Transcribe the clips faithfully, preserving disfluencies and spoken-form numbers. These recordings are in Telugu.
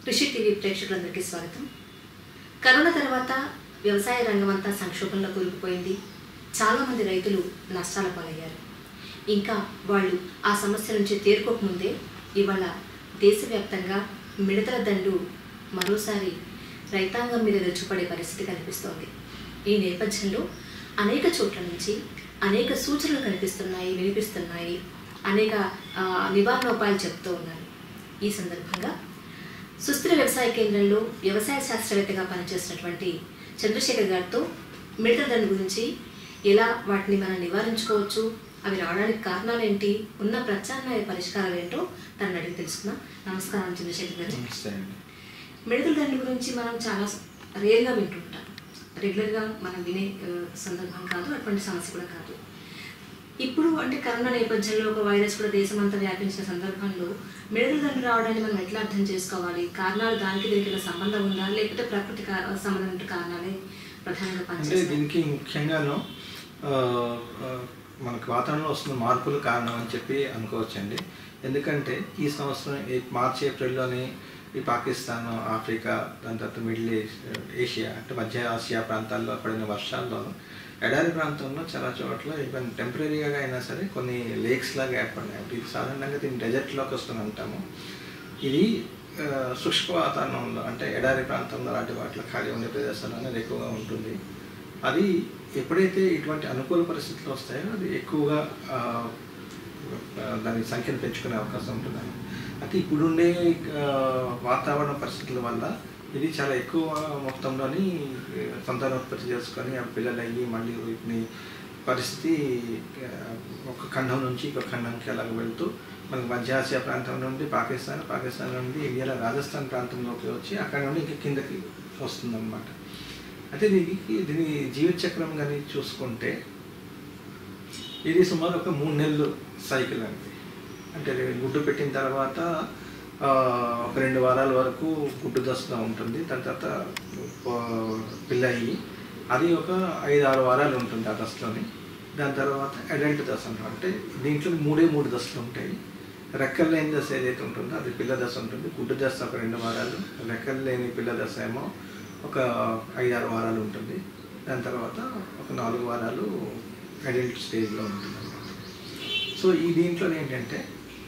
కృషి టీవీ ప్రేక్షకులందరికీ స్వాగతం. కరోనా తర్వాత వ్యవసాయ రంగం అంతా సంక్షోభంలో కూరుకుపోయింది. చాలామంది రైతులు నష్టాల పాలయ్యారు. ఇంకా వాళ్ళు ఆ సమస్య నుంచి తేరుకోకముందే ఇవాళ దేశవ్యాప్తంగా మిడతల దండు మరోసారి రైతాంగం మీద విరుచుపడే పరిస్థితి కనిపిస్తోంది. ఈ నేపథ్యంలో అనేక చోట్ల నుంచి అనేక సూచనలు కనిపిస్తున్నాయి, వినిపిస్తున్నాయి, అనేక నివారణోపాయాలు చెప్తూ ఉన్నారు. ఈ సందర్భంగా సుస్థిర వ్యవసాయ కేంద్రంలో వ్యవసాయ శాస్త్రవేత్తగా పనిచేసినటువంటి చంద్రశేఖర్ గారితో మిడతల దండు గురించి, ఎలా వాటిని మనం నివారించుకోవచ్చు, అవి రావడానికి కారణాలు ఏంటి, ఉన్న ప్రత్యామ్నాయ పరిష్కారాలు ఏంటో తనని అడిగి తెలుసుకుందాం. నమస్కారం చంద్రశేఖర్ గారు. మిడతల దండు గురించి మనం చాలా రేర్గా వింటుంటాం. రెగ్యులర్గా మనం వినే సందర్భం కాదు, అటువంటి సమస్య కూడా కాదు. ఇప్పుడు అంటే కరోనా నేపథ్యంలో ఒక వైరస్ కూడా దేశమంతా వ్యాపించిన సందర్భంలో మిడతల దండు రావడాన్ని మనం ఎట్లా అర్థం చేసుకోవాలి? కారణాలు దానికి దీనికి సంబంధం ఉందా, లేకపోతే ప్రకృతి సంబంధం కారణాలే ప్రధానంగా పనిచేస్తాయి? దీనికి ముఖ్యంగాను మనకు వాతావరణంలో వస్తున్న మార్పులు కారణం అని చెప్పి అనుకోవచ్చండి. ఎందుకంటే ఈ సంవత్సరం మార్చి ఏప్రిల్లోని ఈ పాకిస్తాన్, ఆఫ్రికా, దాని తర్వాత మిడిల్ ఏషియా అంటే మధ్య ఆసియా ప్రాంతాల్లో పడిన వర్షాల్లోనూ ఎడారి ప్రాంతంలో చాలా చోట్ల ఈవెన్ టెంపరీగా అయినా సరే కొన్ని లేక్స్ లాగా ఏర్పడినాయి. ఇది సాధారణంగా దీన్ని డెజర్ట్ లోకస్టన్ అంటాము. ఇది శుష్క వాతావరణంలో అంటే ఎడారి ప్రాంతంలో లాంటి వాటిలో ఖాళీ ఉండే ప్రదేశాల్లో అనేది ఎక్కువగా ఉంటుంది. అది ఎప్పుడైతే ఇటువంటి అనుకూల పరిస్థితులు వస్తాయో అది ఎక్కువగా దాని సంఖ్యను పెంచుకునే అవకాశం ఉంటుంది. అయితే ఇప్పుడుండే వాతావరణ పరిస్థితుల వల్ల ఇది చాలా ఎక్కువ మొత్తంలోని సంతానోత్పత్తి చేసుకొని ఆ పిల్లలు అయ్యి మళ్ళీ వీటిని పరిస్థితి ఒక ఖండం నుంచి ఇంకొక ఖండంకి అలాగ వెళ్తూ మనకి మధ్య ఆసియా ప్రాంతం నుండి పాకిస్తాన్, పాకిస్తాన్ నుండి ఇండియాలో రాజస్థాన్ ప్రాంతంలోకి వచ్చి అక్కడ నుండి ఇంక కిందకి వస్తుందన్నమాట. అయితే దీనికి దీని జీవచక్రం కానీ చూసుకుంటే ఇది సుమారు ఒక మూడు నెలలు సైకిల్ అండి. అంటే గుడ్డు పెట్టిన తర్వాత ఒక రెండు వారాల వరకు గుడ్డు దశలో ఉంటుంది. దాని తర్వాత పిల్ల అయ్యి అది ఒక ఐదు ఆరు వారాలు ఉంటుంది ఆ దశలోని. దాని తర్వాత అడల్ట్ దశ అంటారు. అంటే దీంట్లో మూడే మూడు దశలు ఉంటాయి. రెక్కలు లేని దశ ఏదైతే ఉంటుందో అది పిల్ల దశ ఉంటుంది. గుడ్డు దశ ఒక రెండు వారాలు, రెక్కలు లేని పిల్ల దశ ఏమో ఒక ఐదు ఆరు వారాలు ఉంటుంది. దాని తర్వాత ఒక నాలుగు వారాలు అడల్ట్ స్టేజ్లో ఉంటుంది అన్నమాట. సో ఈ దీంట్లో ఏంటంటే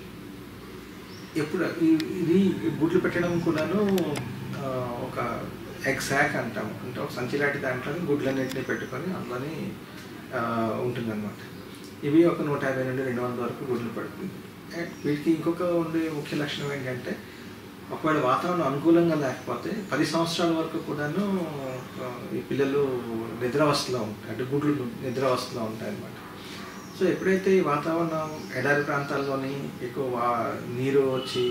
ఎప్పుడు ఇది గుడ్లు పెట్టడం కూడాను ఒక ఎగ్ శాక్ అంటాము. అంటే ఒక సంచి లాంటి దాంట్లో గుడ్లన్నింటినీ పెట్టుకొని అందులోని ఉంటుందన్నమాట. ఇవి ఒక నూట యాభై నుండి రెండు వందల వరకు గుడ్లు పెడుతుంది. వీటికి ఇంకొక ఉండే ముఖ్య లక్షణం ఏంటంటే ఒకవేళ వాతావరణం అనుకూలంగా లేకపోతే పది సంవత్సరాల వరకు కూడాను ఈ పిల్లలు నిద్రావస్థలో ఉంటాయి, అంటే గుడ్లు నిద్రావస్థలో ఉంటాయి అన్నమాట. సో ఎప్పుడైతే ఈ వాతావరణం ఎడారి ప్రాంతాల్లోని ఎక్కువ నీరు వచ్చి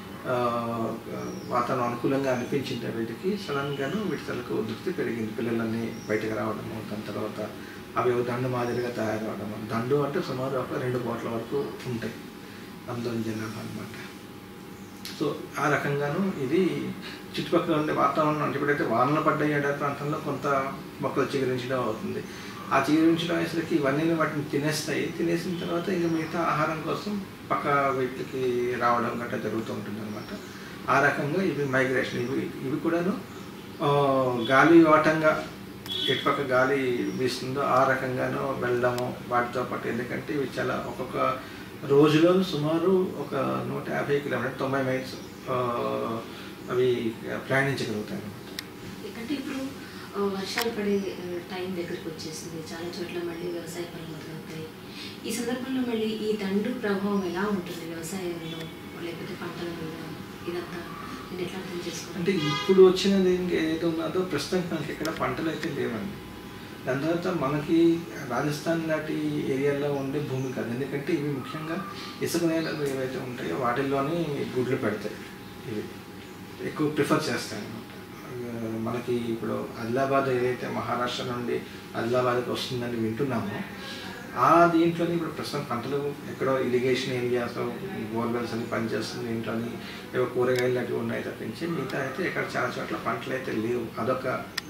వాతావరణం అనుకూలంగా అనిపించింది వీటికి, సడన్గాను వీటి తలకు ఉధృతి పెరిగింది. పిల్లలన్నీ బయటకు రావడము, దాని తర్వాత అవి దండు మాదిరిగా తయారవడము. దండు అంటే సుమారు ఒక రెండు కోట్ల వరకు ఉంటాయి అందులో జనాభా అనమాట. సో ఆ రకంగాను ఇది చుట్టుపక్కల ఉండే వాతావరణం అంటే ఎప్పుడైతే వానలు పడ్డాయి ఎడారి ప్రాంతంలో కొంత మొక్కలు చిగురించడం అవుతుంది. ఆ చిగురించడం అయ్యేసరికి ఇవన్నీ వాటిని తినేస్తాయి. తినేసిన తర్వాత ఇంకా మిగతా ఆహారం కోసం పక్క వీటికి రావడం గట్రా జరుగుతూ ఉంటుంది అనమాట. ఆ రకంగా ఇవి మైగ్రేషన్, ఇవి ఇవి కూడాను గాలి వాటంగా ఎటుపక్క గాలి వీస్తుందో ఆ రకంగాను వెళ్ళడము వాటితో పాటు. ఎందుకంటే ఇవి చాలా ఒక్కొక్క రోజులో సుమారు ఒక నూట యాభై కిలోమీటర్ తొంభై మైల్స్ అవి ప్రయాణించగలుగుతాయి అనమాట. అంటే ఇప్పుడు వర్షాలు పడే టైం దగ్గరికి వచ్చేసింది, చాలా చోట్ల మళ్ళీ వ్యవసాయ పనులు మొదలవుతాయి. ఈ సందర్భంలో మళ్ళీ ఈ దండు ప్రభావం ఎలా ఉంటుంది వ్యవసాయంలో, లేకపోతే పంటల మీద, ఇదంతా నేను ఎట్లా అర్థం చేసుకోవాలి? అంటే ఇప్పుడు వచ్చినది ఏదైతే ఉన్నదో ప్రస్తుతం మనకి ఇక్కడ పంటలు అయితే లేవండి. దాని తర్వాత మనకి రాజస్థాన్ లాంటి ఏరియాలో ఉండే భూమి కాదు. ఎందుకంటే ఇవి ముఖ్యంగా ఇసుక నేలలు ఏవైతే ఉంటాయో వాటిల్లోనే గుడ్లు పెడతాయి. ఇవి ఎక్కువ ప్రిఫర్ చేస్తాయి అన్నమాట. మనకి ఇప్పుడు ఆదిలాబాద్ ఏదైతే మహారాష్ట్ర నుండి ఆదిలాబాద్కి వస్తుందని వింటున్నామో ఆ దీంట్లోని ఇప్పుడు ప్రస్తుతం పంటలు ఎక్కడో ఇరిగేషన్ ఏరియాస్ బోర్వెల్స్ అని పనిచేస్తుంది. దీంట్లోని ఏవో కూరగాయలు అవి ఉన్నాయి తప్పించి మిగతా అయితే ఎక్కడ చాలా చోట్ల పంటలు అయితే లేవు. అదొక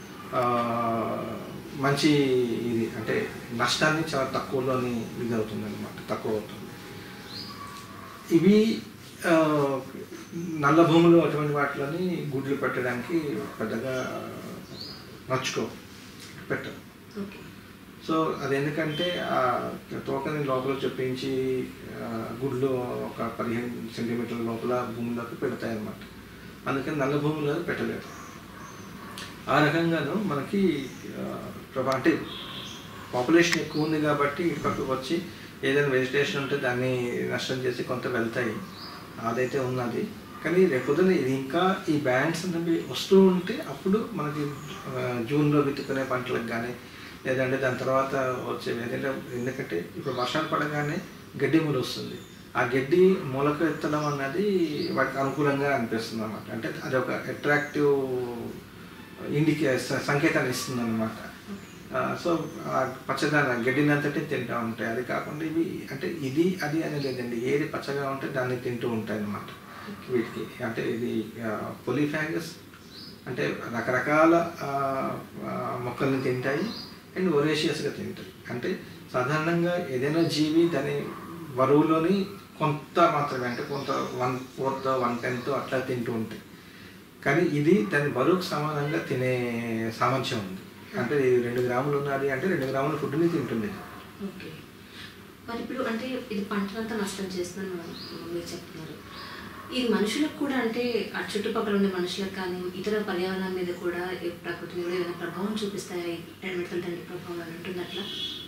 మంచి ఇది అంటే నష్టాన్ని చాలా తక్కువలోని ఇది అవుతుంది అనమాట, తక్కువ అవుతుంది. ఇవి నల్ల భూములు అటువంటి వాటిలోని గుడ్లు పెట్టడానికి పెద్దగా నచ్చుకో పెట్టరు. సో అది ఎందుకంటే ఆ తోకని లోపల చొప్పించి గుడ్లు ఒక పదిహేను సెంటీమీటర్ల లోపల భూమిలోకి పెడతాయి అన్నమాట. అందుకని నల్ల భూముల్లో పెట్టలేదు. ఆ రకంగాను మనకి ప్రభా అంటే పాపులేషన్ ఎక్కువ ఉంది కాబట్టి ఇటు పక్కకు వచ్చి ఏదైనా వెజిటేషన్ ఉంటే దాన్ని నష్టం చేసి కొంత వెళ్తాయి, అదైతే ఉన్నది. కానీ రేపొద్దున ఇది ఇంకా ఈ బ్యాండ్స్ అనేవి వస్తూ ఉంటే అప్పుడు మనకి జూన్లో విత్తుకునే పంటలకు కానీ లేదంటే దాని తర్వాత వచ్చే ఏదైతే, ఎందుకంటే ఇప్పుడు వర్షాలు పడగానే గడ్డి మూల వస్తుంది. ఆ గడ్డి మూలకు ఎత్తడం అన్నది వాటికి అనుకూలంగా అనిపిస్తుంది అన్నమాట. అంటే అది ఒక అట్రాక్టివ్ ఇండికే సంకేతాన్ని ఇస్తుంది అన్నమాట. సో ఆ పచ్చదనం గడ్డిని అంతటి తింటూ ఉంటాయి. అది కాకుండా ఇవి అంటే ఇది అది అని లేదండి, ఏది పచ్చగా ఉంటే దాన్ని తింటూ ఉంటాయి అన్నమాట వీటికి. అంటే ఇది పొలిఫాగస్ అంటే రకరకాల మొక్కల్ని తింటాయి అండ్ ఒరేషియస్గా తింటాయి. అంటే సాధారణంగా ఏదైనా జీవి దాని బరువులోని కొంత మాత్రమే, అంటే కొంత వన్ ఫోర్త్ వన్ టెన్త్ అట్లా తింటూ ఉంటాయి. కానీ ఇది దాని బరువుకు సమానంగా తినే సామర్థ్యం ఉంది. అంటే రెండు గ్రాములు ఉన్నది అంటే రెండు గ్రాముల ఫుడ్ని తింటుంది. ఓకే, మరి ఇప్పుడు అంటే ఇది పంటనంతా నష్టం చేస్తుందని మీరు చెప్తున్నారు. ఇది మనుషులకు కూడా అంటే ఆ చుట్టుపక్కల ఉండే మనుషులకు కానీ ఇతర పర్యావరణం మీద కూడా ప్రకృతి మీద ఏదైనా ప్రభావం చూపిస్తాయి, ఎన్విరాన్మెంటల్ దండి ప్రభావం అని ఉంటుంది అట్లా?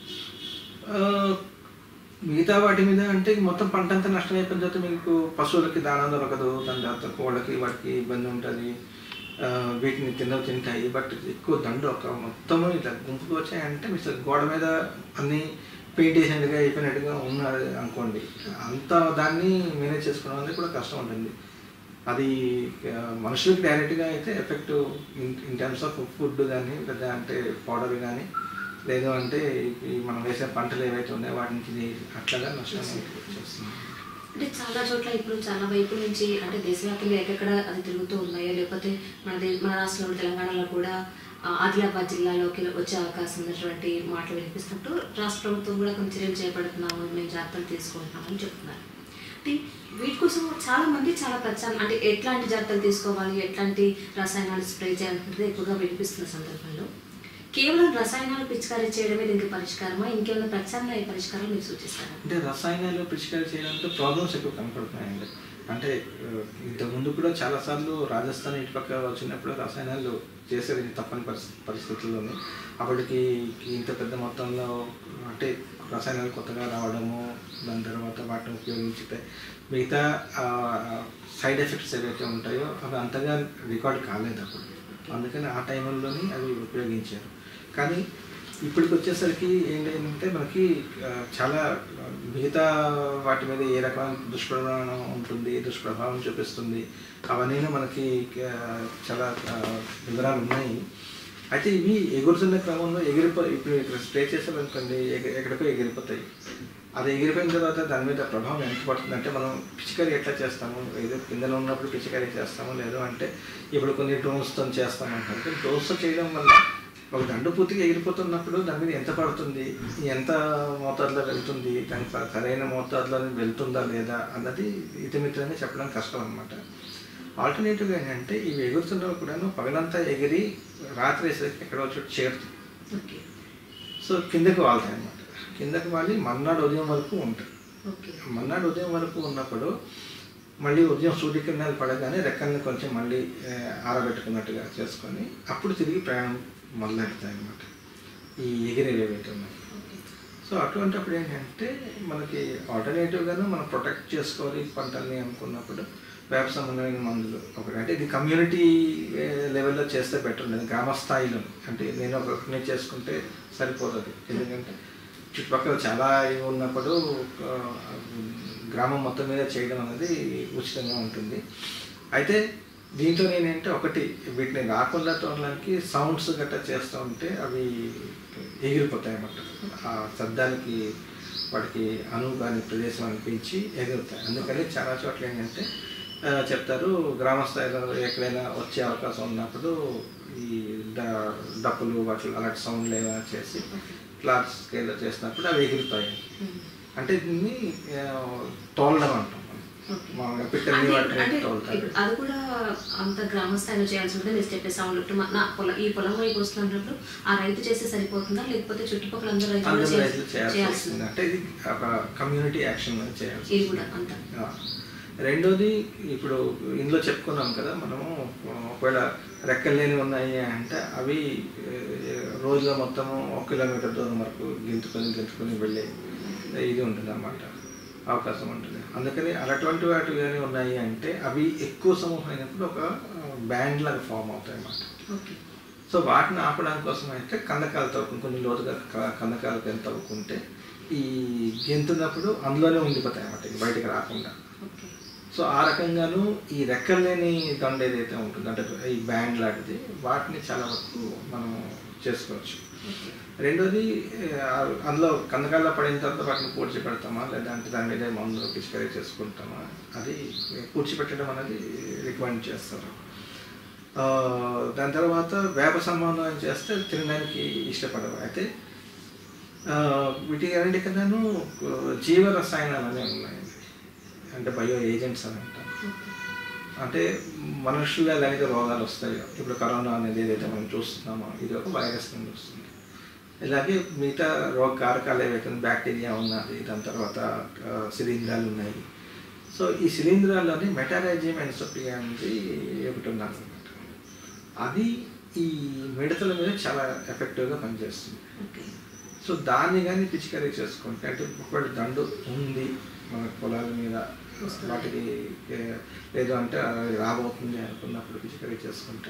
మిగతా వాటి మీద అంటే మొత్తం పంట అంతా నష్టం అయిపోయిన తర్వాత మీకు పశువులకి దానా దొరకదు, దాని తర్వాత కోళ్ళకి వాటికి ఇబ్బంది ఉంటుంది, వీటిని తిన్నవి తింటాయి. బట్ ఎక్కువ దండు ఒక మొత్తము ఇట్లా గుంపుకు వచ్చాయంటే మీకు గోడ మీద అన్నీ పెయింట్ వేసినట్టుగా అయిపోయినట్టుగా ఉన్నది అనుకోండి, అంత దాన్ని మేనేజ్ చేసుకోవడం అనేది కూడా కష్టం ఉంటుంది. అది మనుషులకి డైరెక్ట్గా అయితే effect in in terms of food కానీ లేదా అంటే పౌడర్ కానీ లేదు అంటే మనం వేసే పంటలు ఏవైతే ఉన్నాయో వాటి నుంచి అట్లాగా నష్టం చేస్తుంది. అంటే చాలా చోట్ల ఇప్పుడు చాలా వైపు నుంచి అంటే దేశవ్యాప్తంగా ఎక్కడెక్కడ అది తిరుగుతూ ఉన్నాయో, లేకపోతే మన మన రాష్ట్రంలో తెలంగాణలో కూడా ఆదిలాబాద్ జిల్లాలోకి వచ్చే అవకాశం ఉన్నటువంటి మాటలు వినిపిస్తున్నట్టు రాష్ట్ర ప్రభుత్వం కూడా కొన్ని చర్యలు చేపడుతున్నాము, మేము జాగ్రత్తలు తీసుకుంటున్నాము అని చెప్తున్నారు. అంటే వీటి కోసం చాలా మంది చాలా ప్రచారం అంటే ఎట్లాంటి జాగ్రత్తలు తీసుకోవాలి, ఎట్లాంటి రసాయనాలు స్ప్రే చేయాలనుకుంటే ఎక్కువగా వినిపిస్తున్న సందర్భంలో కేవలం రసాయనాలు పిచికారీ చేయడమే దీనికి పరిష్కారమా, ఇంకేమైనా ప్రత్యామ్నాయ పరిష్కారం మీరు సూచిస్తారా? అంటే రసాయనాలు పిచికారీ చేయడంతో ప్రాబ్లమ్స్ ఎక్కువ కనపడుతున్నాయండి. అంటే ఇంతకుముందు కూడా చాలాసార్లు రాజస్థాన్ ఇటుపక్క వచ్చినప్పుడు రసాయనాలు చేసేది తప్పని పరిస్థితి పరిస్థితుల్లోనే అప్పటికి ఇంత పెద్ద మొత్తంలో అంటే రసాయనాలు కొత్తగా రావడము, దాని తర్వాత వాటిని ఉపయోగించితే మిగతా సైడ్ ఎఫెక్ట్స్ ఏవైతే ఉంటాయో అవి అంతగా రికార్డ్ కాలేదు అప్పుడు. అందుకని ఆ టైంలోని అవి ఉపయోగించారు. కానీ ఇప్పటికి వచ్చేసరికి ఏంటంటే మనకి చాలా మిగతా వాటి మీద ఏ రకమైన దుష్ప్రభావం ఉంటుంది, దుష్ప్రభావం చూపిస్తుంది అవన్నీ మనకి చాలా వివరాలు ఉన్నాయి. అయితే ఇవి ఎగురుతున్న క్రమంలో ఎగిరిపో ఇప్పుడు ఇక్కడ స్ప్రే చేసామనుకోండి ఎక్కడికో ఎగిరిపోతాయి. అది ఎగిరిపోయిన తర్వాత దాని మీద ప్రభావం ఎంత పడుతుంది అంటే మనం పిచికారీ ఎట్లా చేస్తాము, ఏదో కిందలో ఉన్నప్పుడు పిచికారీ చేస్తాము, లేదు అంటే ఇప్పుడు కొన్ని డ్రోన్స్తో చేస్తామంటారు. డ్రోన్స్తో చేయడం వల్ల ఒక దండు పూర్తిగా ఎగిరిపోతున్నప్పుడు దాని మీద ఎంత పడుతుంది, ఎంత మోతాదులో వెళ్తుంది, దానికి సరైన మోతాదులో వెళ్తుందా లేదా అన్నది ఇతమిత్రంగా చెప్పడం కష్టం అనమాట. ఆల్టర్నేటివ్గా ఏంటంటే ఇవి ఎగురుతున్నవి కూడాను పగలంతా ఎగిరి రాత్రి వేసరికి ఎక్కడో చోటు చేరుతుంది. సో కిందకి వాళ్తాయి అన్నమాట. కిందకి వాలి మర్నాడు ఉదయం వరకు ఉంటాయి. మర్నాడు ఉదయం వరకు ఉన్నప్పుడు మళ్ళీ ఉదయం సూర్యకిరణాలు పడగానే రెక్కల్ని కొంచెం మళ్ళీ ఆరబెట్టుకున్నట్టుగా చేసుకొని అప్పుడు తిరిగి ప్రయాణం మొదలెడతాయి అన్నమాట ఈ ఎగిరేవి ఏవైతే ఉన్నాయి. సో అటువంటిప్పుడు ఏంటంటే మనకి ఆల్టర్నేటివ్గాను మనం ప్రొటెక్ట్ చేసుకోవాలి పంటల్ని అనుకున్నప్పుడు వేప సంబంధమైన మందులు ఒకటి. అంటే ఇది కమ్యూనిటీ లెవెల్లో చేస్తే బెటర్ ఉండదు, గ్రామ స్థాయిలో. అంటే నేను ఒకరిని చేసుకుంటే సరిపోతుంది, ఎందుకంటే చుట్టుపక్కల చాలా ఇవి ఉన్నప్పుడు గ్రామం మొత్తం మీద చేయడం అనేది ఉచితంగా ఉంటుంది. అయితే దీంట్లో నేనంటే ఒకటి వీటిని రాకుండా తోడడానికి సౌండ్స్ గట్రా చేస్తూ ఉంటే అవి ఎగిరిపోతాయి అన్నమాట. ఆ శబ్దానికి వాటికి అనువు కాని ప్రదేశం అనిపించి ఎగురుతాయి. అందుకని చాలా చోట్ల ఏంటంటే చెప్తారు గ్రామ స్థాయిలో ఎక్కడైనా వచ్చే అవకాశం ఉన్నప్పుడు ఈ డ డప్పులు వాటి అలాంటి సౌండ్లు ఏమైనా చేసి క్లాత్ స్కేల్లో చేసినప్పుడు అవి ఎగురుతాయి. అంటే దీన్ని తోలడం అంటాం. మామూలుగా పిట్టని అంటే వాటిని అంటే తోలుతారు. ఇప్పుడు అది కూడా అంత గ్రామ స్థాయిలో చేయాల్సి ఉంటుంది. మీరు చెప్పే సౌండ్ నా పొలం ఈ పొలం వైపు వస్తున్నప్పుడు ఆ రైతు చేస్తే సరిపోతుందా, లేకపోతే చుట్టుపక్కల అందరూ రైతులు అందరూ చేయాల్సి- రైతులు చేయాల్సి చేయాల్సి వస్తుంది. అంటే ఇది ఒక కమ్యూనిటీ యాక్షన్ చేయాల్సి ఇది వస్తుంది. కూడా అంతా ఆ. రెండోది ఇప్పుడు ఇందులో చెప్పుకున్నాం కదా మనము, ఒకవేళ రెక్కలు లేని ఉన్నాయి అంటే అవి ఏ, రోజులో మొత్తము ఒక కిలోమీటర్ దూరం వరకు గెంతుకొని గెంతుకొని వెళ్ళే ఇది ఉంటుంది అన్నమాట, అవకాశం ఉంటుంది. అందుకని అటువంటి వాటి కానీ ఉన్నాయి అంటే అవి ఎక్కువ సమూహం అయినప్పుడు ఒక బ్యాండ్ లాగా ఫామ్ అవుతాయి అన్నమాట. ఓకే. సో వాటిని ఆపడానికి కోసం అయితే కందకాలు తవ్వుకుని కొన్ని లోతుగా క- కందకాలు కానీ తవ్వుకుంటే ఈ గెంతున్నప్పుడు అందులోనే ఉండిపోతాయి అన్నమాట, ఇక బయటకు రాకుండా. ఓకే. సో సో ఆ రకంగాను ఈ రెక్కలు లేని దండ ఏదైతే ఉంటుందో అంటే ఈ బ్యాండ్ లాంటిది వాటిని చాలా వరకు మనం చేసుకోవచ్చు. ఓకే. రెండోది ఆ, అందులో కందకాల్లో పడిన తర్వాత వాటిని పూడ్చి పెడతామా లేదంటే దాని మీద మందు పిచికారీ చేసుకుంటామా, అది పూడ్చిపెట్టడం అనేది రికమెండ్ చేస్తారు. ఆ, దాని తర్వాత వేప సంబంధం చేస్తే తినడానికి ఇష్టపడవు. అయితే ఆ, వీటి అన్నిటి కన్నాను జీవ రసాయనాలు అనేవి ఉన్నాయి, అంటే బయో ఏజెంట్స్ అని అంటాం. ఓకే. అంటే మనుషుల్లో ఎలాగైతే రోగాలు వస్తాయో, ఇప్పుడు కరోనా అనేది ఏదైతే మనం చూస్తున్నామో ఇది ఒక వైరస్ నుండి వస్తుంది. ఇలాగే మిగతా రోగ కారకాలు ఏవైతే బ్యాక్టీరియా ఉన్నది, దాని తర్వాత ఆ, శిలీంధ్రాలు ఉన్నాయి. సో ఈ శిలీంధ్రాల్లోని మెటారైజియం ఎన్సోపియా అనేది ఒకటి ఉన్నది అనమాట. అది ఈ మిడతల మీద చాలా ఎఫెక్టివ్గా పనిచేస్తుంది. ఓకే. సో దాన్ని కానీ పిచికారీ చేసుకుంటే, అంటే ఒకవేళ దండు ఉంది మన పొలాల మీద వస్తుంది. వాటికి ఏ, లేదు అంటే అది రాబోతుంది అనుకున్నప్పుడు పిచికారీ చేసుకుంటే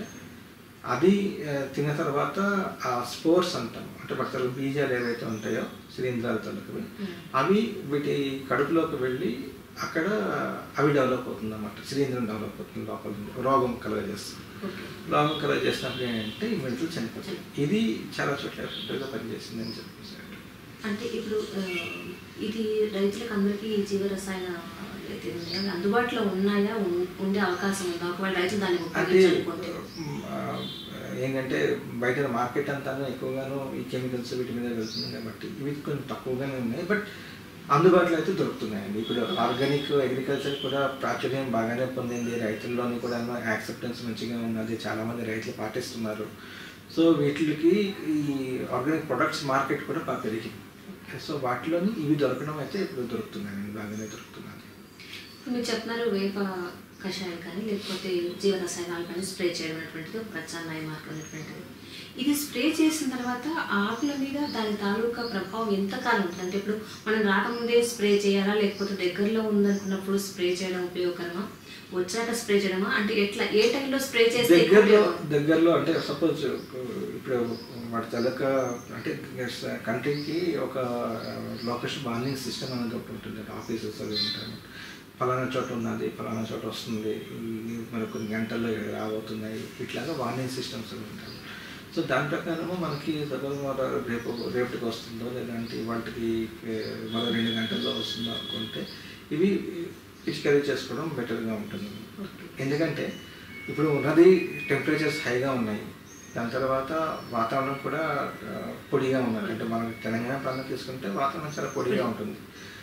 అది ఆ, తిన్న తర్వాత ఆ స్పోర్స్ అంటాం, అంటే వాటి బీజాలు ఏవైతే ఉంటాయో శిలీంధ్రాల తలకవి, మ్మ్. అవి వీటి కడుపులోకి వెళ్ళి అక్కడ అవి డెవలప్ అవుతుంది అన్నమాట. శిలీంధ్రం డెవలప్ అవుతుంది, లోపల నుండి రోగం కలగజేస్తుంది. ఓకే. రోగం కలగజేసినప్పుడు ఏంటంటే ఈ మెడికల్ చనిపోతాయి. ఇది చాలా చోట్ల ఎఫెక్టివ్గా పనిచేసిందని చెప్పేసి. అంటే ఇప్పుడు ఆ, ఇది రైతులకు అందరికీ ఈ జీవ రసాయన అయితే ఉన్నాయా, అవి అందుబాటులో ఉన్నాయా, ఉం- ఉండే అవకాశం ఉందా, ఒకవేళ రైతులు దాన్ని అంటే ఉపయోగించాలనుకుంటే? మ్, ఆ, ఏంటంటే బయట మార్కెట్ అంతాను ఎక్కువగాను ఈ కెమికల్స్ వీటి మీద వెళ్తుంది కాబట్టి ఇవి కొంచెం తక్కువగానే ఉన్నాయి, బట్ అందుబాటులో అయితే దొరుకుతున్నాయండి. ఇప్పుడు ఆర్గానిక్ అగ్రికల్చర్ కూడా ప్రాచుర్యం బాగానే పొందింది, రైతుల్లోని కూడా యాక్సెప్టెన్స్ మంచిగా ఉన్నది, చాలామంది రైతులు పాటిస్తున్నారు. సో వీటికి ఈ ఆర్గానిక్ ప్రొడక్ట్స్ మార్కెట్ కూడా బాగా పెరిగింది. సో వాటిలోని ఇవి దొరకడం అయితే ఇప్పుడు దొరుకుతున్నాయండి, బాగానే దొరుకుతున్నది. ఇప్పుడు మీరు చెప్తున్నారు వేప కషాయం కానీ లేకపోతే జీవ రసాయనాలు కానీ స్ప్రే చేయడం అనేటువంటిది ఒక ప్రత్యామ్నాయ మార్గం అనేటువంటిది. ఇది స్ప్రే చేసిన తర్వాత ఆకుల మీద దాని తాలూకా ప్రభావం ఎంతకాలం ఉంటుంది? అంటే ఇప్పుడు మనం రాకముందే స్ప్రే చేయాలా, లేకపోతే దగ్గరలో ఉందనుకున్నప్పుడు స్ప్రే చేయడం ఉపయోగకరమా, వచ్చాక స్ప్రే చేయడమా, అంటే ఎట్లా ఏ టైంలో స్ప్రే చేస్తే ఎక్కువ దగ్గరలో ఉపయోగం? దగ్గరలో అంటే సపోజ్ ఇప్పుడు వాటి తలక అంటే కంట్రీకి ఒక లొకేషన్ వార్నింగ్ సిస్టమ్ అనేది ఒకటి ఉంటుంది, ఆఫీసెస్ అవి ఉంటాయి, ఫలానా చోట ఉన్నది ఫలానా చోట వస్తుంది, ఈ మరి కొన్ని గంటల్లో రాబోతున్నాయి, ఇట్లాగా వార్నింగ్ సిస్టమ్స్ అవి ఉంటాయి. సో దాని ప్రకారము మనకి సపోజ్ రేపు రేపటికి వస్తుందో లేదంటే వాటికి మరో రెండు గంటల్లో వస్తుందో అనుకుంటే ఇవి పిచికారీ చేసుకోవడం బెటర్గా ఉంటుంది. ఎందుకంటే ఇప్పుడు ఉన్నది టెంపరేచర్స్ హైగా ఉన్నాయి, దాని తర్వాత వాతావరణం కూడా ఆ, పొడిగా ఉన్నది. అంటే మనం తెలంగాణ ప్రాంతం తీసుకుంటే వాతావరణం చాలా పొడిగా ఉంటుంది.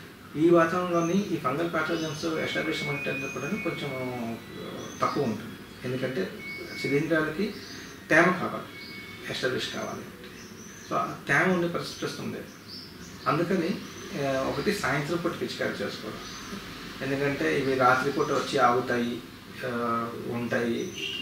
ఈ వాతావరణంలోని ఈ ఫంగల్ ప్యాథోజన్స్ ఎస్టాబ్లిష్మెంట్ అనేది కూడా కొంచెం ఆ, తక్కువ ఉంటుంది. ఎందుకంటే శిలీంధ్రాలకి తేమ కావాలి, ఎస్టాబ్లిష్ కావాలి. సో ఆ తేమ ఉండే పరిస్థితి వస్తుంది. అందుకని ఆ, ఒకటి సాయంత్రం పూట పిచికారీ చేసుకోవడం, ఎందుకంటే ఇవి రాత్రిపూట వచ్చి ఆగుతాయి, ఆ, ఉంటాయి,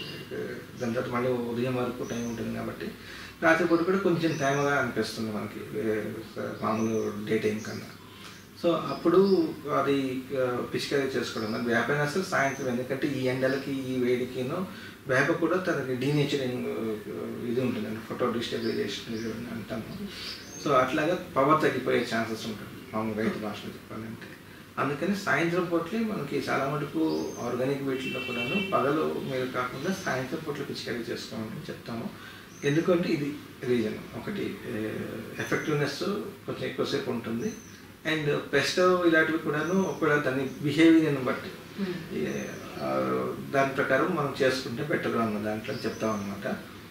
దాని తర్వాత మళ్ళీ ఉదయం వరకు టైం ఉంటుంది కాబట్టి రాత్రిపూట కూడా కొంచెం తేమగా అనిపిస్తుంది మనకి ఏ, మామూలు డే టైం కన్నా. సో అప్పుడు అది ఆ, పిచికారీ చేసుకోవడం అది వేపైనా అసలు సాయంత్రం, ఎందుకంటే ఈ ఎండలకి ఈ వేడికిను వేప కూడా తనకి డీనేచరింగ్ ఇది ఉంటుందండి, ఫోటో డిస్టెబిలైజేషన్ ఇది అంటాము. సో అట్లాగా పవర్ తగ్గిపోయే ఛాన్సెస్ ఉంటుంది మామూలు రైతు భాషలో చెప్పాలంటే. అందుకని సాయంత్రం పూటలే మనకి చాలా మటుకు ఆర్గానిక్ వీటిలో కూడాను పగలు మీరు కాకుండా సాయంత్రం పూటలు పిచికారీ చేసుకోమని చెప్తాము. ఎందుకంటే ఇది రీజన్ ఒకటి ఎఫెక్టివ్నెస్ కొంచెం ఎక్కువసేపు ఉంటుంది, అండ్ పెస్ట్ ఇలాంటివి కూడాను ఒకవేళ దాని బిహేవియర్ని బట్టి ఆ, దాని ప్రకారం మనం చేసుకుంటే బెటర్ అన్న దాంట్లో చెప్తాం అనమాట.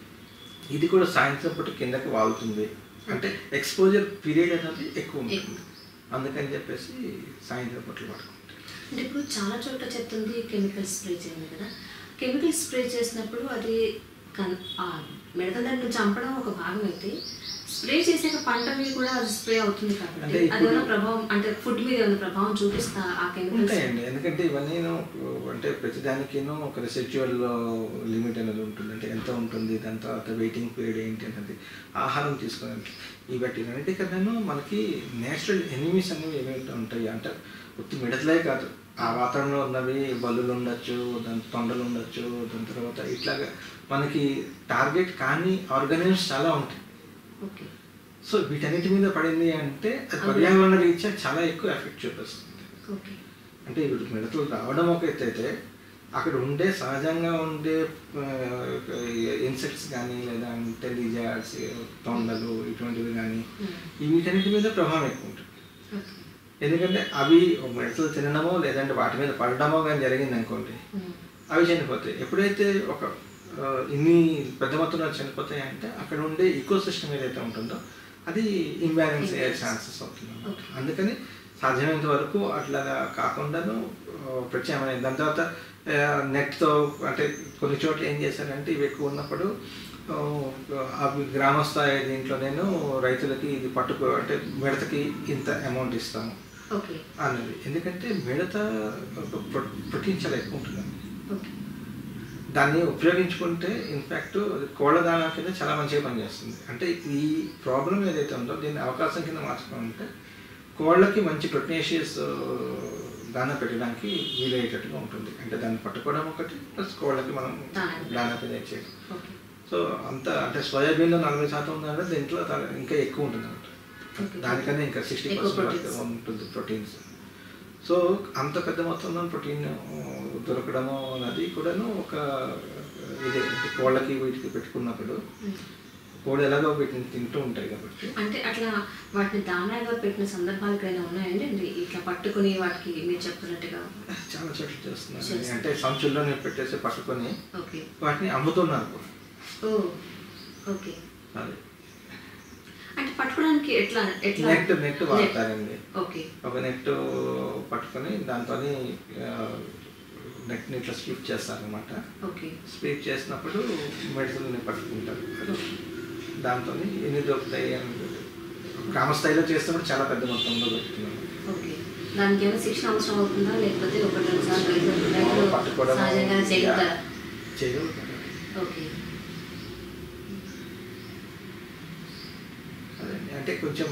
ఇది కూడా సాయంత్రం పూట కిందకి వాలుతుంది, అంటే ఎక్స్పోజర్ పీరియడ్ అనేది ఎక్కువ ఉంటుంది, అందుకని చెప్పేసి సాయంత్రం పూటలు పడుకుంటాం. అంటే ఇప్పుడు చాలా చోట్ల చెప్తుంది కెమికల్ స్ప్రే చేయండి కదా. కెమికల్ స్ప్రే చేసినప్పుడు అది కన్ మిడతల దండును చంపడం ఒక భాగం అయితే స్ప్రే చేసాక పంట మీద కూడా అది స్ప్రే అవుతుంది కాబట్టి అది ఏమైనా ప్రభావం అంటే ఫుడ్ మీద ఏమైనా ప్రభావం చూపిస్తా ఆ కెమికల్స్? ఉంటాయండి, ఎందుకంటే ఇవన్నీ అంటే ప్రతిదానికినూ ఒక రెసిడ్యువల్ లిమిట్ అనేది ఉంటుంది. అంటే ఎంత ఉంటుంది, దాని తర్వాత వెయిటింగ్ పీరియడ్ ఏంటి అనేది, ఆహారం తీసుకోవడానికి ఈ బట్టి అన్నిటికన్నాను మనకి నేచురల్ ఎనిమీస్ అనేవి ఏమేమి ఉంటాయి అంటే ఉత్తి మిడతలే కాదు, ఆ వాతావరణంలో ఉన్నవి బల్లులు ఉండొచ్చు, దాని తొండలు ఉండొచ్చు, దాని తర్వాత ఇట్లాగా మనకి టార్గెట్ కానీ ఆర్గానిజమ్స్ చాలా ఉంటాయి. సో వీటన్నిటి మీద పడింది అంటే అది పర్యావరణ రీత్యా చాలా ఎక్కువ ఎఫెక్ట్ చూపిస్తుంది. అంటే ఇప్పుడు మిడతలు రావడం ఒక ఎత్తు అయితే అక్కడ ఉండే సహజంగా ఉండే ఇన్సెక్ట్స్ కానీ లేదా అంటే లిజార్డ్స్, తొండలు ఇటువంటివి కానీ వీటన్నిటి మీద ప్రభావం ఎక్కువ ఉంటుంది. ఎందుకంటే అవి మిడతలు తినడమో లేదంటే వాటి మీద పడడమో కానీ జరిగింది అనుకోండి, అవి చనిపోతాయి. ఎప్పుడైతే ఒక ఇన్ని పెద్ద మొత్తంలో చనిపోతాయి అంటే అక్కడ ఉండే ఈకో సిస్టమ్ ఏదైతే ఉంటుందో అది ఇంబ్యాలెన్స్ అయ్యే ఛాన్సెస్ అవుతుంది. అందుకని సాధ్యమైనంత వరకు అట్లా కాకుండాను ప్రత్యామ్నాయం దాని తర్వాత నెట్తో అంటే కొన్ని చోట్ల ఏం చేశారంటే ఇవి ఎక్కువ ఉన్నప్పుడు అవి గ్రామస్థాయి దీంట్లో నేను రైతులకి ఇది పట్టుకో అంటే మిడతకి ఇంత అమౌంట్ ఇస్తాము అన్నది. ఎందుకంటే మిడత ప్రోటీన్ చాలా ఎక్కువ ఉంటుంది, దాన్ని ఉపయోగించుకుంటే ఇన్ఫ్యాక్ట్ కోళ్ళ దానా కింద చాలా మంచిగా పనిచేస్తుంది. అంటే ఈ ప్రాబ్లం ఏదైతే ఉందో దీన్ని అవకాశం కింద మార్చుకుంటే కోళ్ళకి మంచి ప్రొటీనేషియస్ దానా పెట్టడానికి వీలయ్యేటట్టుగా ఉంటుంది. అంటే దాన్ని పట్టుకోవడం ఒకటి ప్లస్ కోళ్ళకి మనం దానా కింద చేయడం. సో అంత అంటే సోయాబీన్లో నలభై శాతం ఉందంటే దీంట్లో ఇంకా ఎక్కువ ఉంటుంది అన్నమాట, దానికన్నా ఇంకా సిక్స్టీ పర్సెంట్ ఉంటుంది ప్రోటీన్స్. సో అంత పెద్ద మొత్తంలో ప్రోటీన్ దొరకడము అన్నది కూడాను ఒక ఇదే. కోళ్ళకి వీటికి పెట్టుకున్నప్పుడు కోడి ఎలాగో వీటిని తింటూ ఉంటాయి కాబట్టి అంటే అట్లా వాటిని దానాగా పెట్టిన సందర్భాలు ఎక్కడైనా ఉన్నాయండి? అంటే ఇట్లా పట్టుకుని వాటికి మీరు చెప్తున్నట్టుగా చాలా చోట్ల చేస్తున్నారు. అంటే సంచుల్లోనే పెట్టేసి పట్టుకొని వాటిని అమ్ముతున్నారు. ఓకే, అదే అంటే పట్టుకోవడానికి ఎట్లా ఎట్లా నెట్ నెట్ వాడతారండి. ఓకే, ఒక నెట్ పట్టుకొని దాంతో నెట్ని ఇట్లా స్ప్లిట్ చేస్తారు అనమాట. స్ప్లిట్ చేసినప్పుడు మెడిసిన్ని పట్టుకుంటారు, దాంతో ఎన్ని దొరుకుతాయి అని గ్రామస్థాయిలో చేస్తున్నప్పుడు చాలా పెద్ద మొత్తంలో దొరుకుతున్నాం. దానికి ఏమైనా శిక్షణ అవసరం అవుతుందా లేకపోతే ఒకటి రెండు సార్లు పట్టుకోవడం చేయగలుగుతారా? చేయగలుగుతారు. ఓకే, అంటే కొంచెం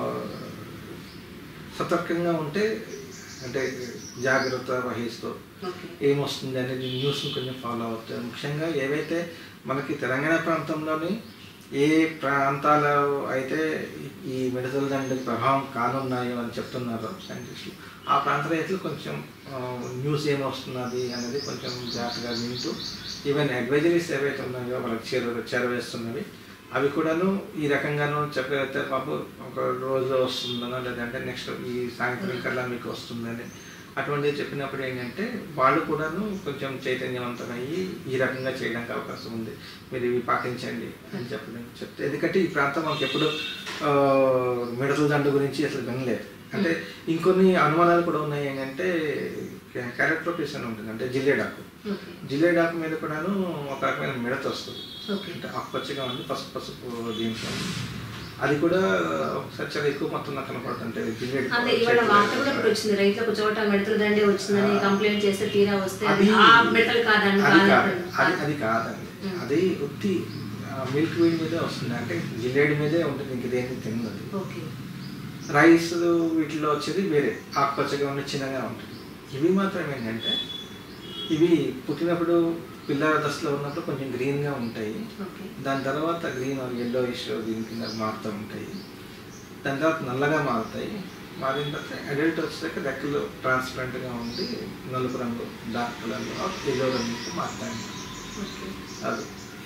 సతర్కంగా ఉంటే అంటే జాగ్రత్త వహిస్తూ ఏమొస్తుంది అనేది న్యూస్ని కొంచెం ఫాలో అవుతాయి. ముఖ్యంగా ఏవైతే మనకి తెలంగాణ ప్రాంతంలోని ఏ ప్రాంతాలు అయితే ఈ మిడతల దండకి ప్రభావం కానున్నాయో అని చెప్తున్నారో సైంటిస్టులు, ఆ ప్రాంత రైతులు కొంచెం న్యూస్ ఏమొస్తున్నది అనేది కొంచెం జాగ్రత్తగా వింటూ ఈవెన్ అడ్వైజరీస్ ఏవైతే ఉన్నాయో వాళ్ళకి చేర చేరవేస్తున్నవి అవి కూడాను ఈ రకంగాను చెప్పగలిగితే బాబు ఒక రోజు వస్తుందనో లేదంటే నెక్స్ట్ ఈ సాయంత్రం కల్లా మీకు వస్తుందని అటువంటివి చెప్పినప్పుడు ఏంటంటే వాళ్ళు కూడాను కొంచెం చైతన్యవంతమయ్యి ఈ రకంగా చేయడానికి అవకాశం ఉంది, మీరు ఇవి పాటించండి అని చెప్పడం చెప్తే. ఎందుకంటే ఈ ప్రాంతం మనకి ఎప్పుడు మిడతల దండు గురించి అసలు వినలేదు. అంటే ఇంకొన్ని అనుమానాలు కూడా ఉన్నాయి. ఏంటంటే క్యారెక్టరోపిస్ అని ఉంటుంది, అంటే జిల్లేడాకు. జిల్లేడాకు మీద కూడాను ఒక రకమైన మిడత వస్తుంది, అంటే ఆకుపచ్చగా ఉంది, పసుపు పసుపు దీంట్లో. అది కూడా ఒకసారి చాలా ఎక్కువ మొత్తంలో కనపడుతుంటే జిల్లేడు. అది అది కాదండి, అది ఉత్తి మిల్క్ వీడ్ మీదే వస్తుంది, అంటే జిల్లేడు మీదే ఉంటుంది, ఇంక దేనికి తిన్నది. రైస్ వీటిలో వచ్చేది వేరే ఆకుపచ్చగా ఉండి చిన్నగా ఉంటుంది. ఇవి మాత్రం ఏంటంటే ఇవి పుట్టినప్పుడు పిల్లల దశలో ఉన్నప్పుడు కొంచెం గ్రీన్గా ఉంటాయి, దాని తర్వాత గ్రీన్ ఎల్లో ఇష్ దీని కింద మారుతూ ఉంటాయి, దాని తర్వాత నల్లగా మారుతాయి. మారిన తర్వాత అడల్ట్ వచ్చేసరికి రెక్కలు ట్రాన్స్పరెంట్గా ఉండి నలుపు రంగు డార్క్ కలర్లో ఎల్లో రంగుకి మారుతాయి. అది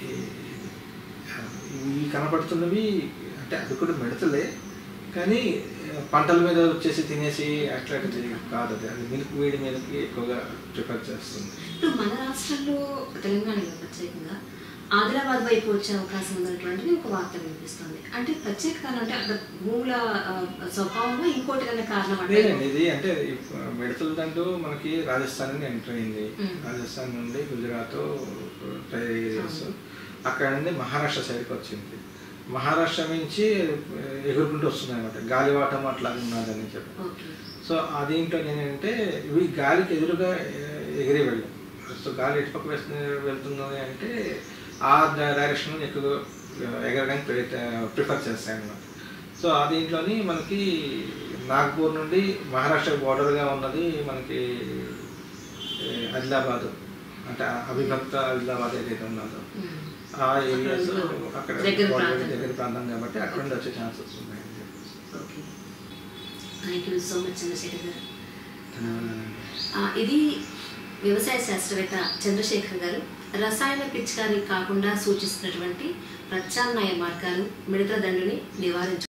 ఇవి కనపడుతున్నవి అంటే అది కూడా మిడతలే, కానీ పంటల మీద వచ్చేసి తినేసి అట్లాంటిది కాదు. అది అది మిల్క్ వీడి మీదకి ఎక్కువగా ప్రిఫర్ చేస్తుంది. ఇప్పుడు మన రాష్ట్రంలో తెలంగాణలో ప్రత్యేకంగా ఆదిలాబాద్ వైపు వచ్చే అవకాశం ఉన్నటువంటిది ఒక వార్త వినిపిస్తుంది. అంటే ప్రత్యేక కారణం అంటే అక్కడ భూముల ఆ, స్వభావంలో ఇంకోటి కన్నా కారణం అంటే లేదండి, ఇది అంటే మిడతలదండు మనకి రాజస్థాన్ నుండి ఎంటర్ అయింది. మ్మ్. రాజస్థాన్ నుండి గుజరాత్ ట్రైల్ ఏరియాస్, అక్కడ నుండి మహారాష్ట్ర సైడ్కి వచ్చింది. మహారాష్ట్ర నుంచి ఎగురుకుంటూ వస్తున్నాయి అనమాట, గాలివాటం అట్లా ఉన్నదని చెప్పి. ఓకే. సో ఆ దీంట్లో ఏంటంటే ఇవి గాలికి ఎదురుగా ఎగిరి వెళ్ళాం. సో గాలి ఎటుపక్క వేస్తుంది వెళ్తుంది అంటే ఆ డైరెక్షన్ ఎక్కువ ఎగరడానికి ప్రిఫర్ చేస్తాయి అన్నమాట. సో ఆ దీంట్లోని మనకి నాగ్పూర్ నుండి మహారాష్ట్ర బోర్డర్గా ఉన్నది మనకి ఆదిలాబాద్, అంటే అవిభక్త ఆదిలాబాద్ ఏదైతే ఉన్నదో మ్మ్. ఆ ఏరియాస్ అక్కడ దగ్గర border ప్రాంతం. దగ్గర ప్రాంతం కాబట్టి అక్కడ నుండి వచ్చే ఛాన్సెస్ ఉన్నాయండి. Okay. Thank you so much Chandrashekar గారు. ధన్యవాదాలండి. ఆ, ఇది వ్యవసాయ శాస్త్రవేత్త చంద్రశేఖర్ గారు రసాయన పిచికారీ కాకుండా సూచిస్తున్నటువంటి ప్రత్యామ్నాయ మార్గాలు మిడతల దండుని నివారించు